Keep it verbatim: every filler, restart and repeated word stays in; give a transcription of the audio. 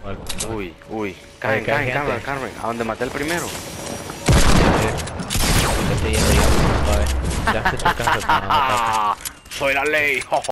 o algo. Uy, uy. Caen, Ahí cae caen, Carmen, gente. Carmen. ¿A dónde maté el primero? Te estoy yendo, digamos, suave. Ya estoy cercano, hermano, no me ataques. Soy la ley.